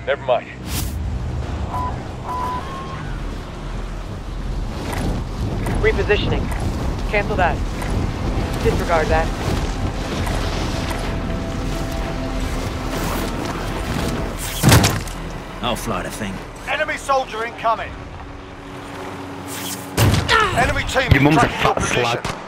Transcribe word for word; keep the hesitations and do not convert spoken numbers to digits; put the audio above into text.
Never mind. Repositioning. Cancel that. Disregard that. I'll fly the thing. Enemy soldier incoming. Enemy team Your mum's a tracking your fat position. slag.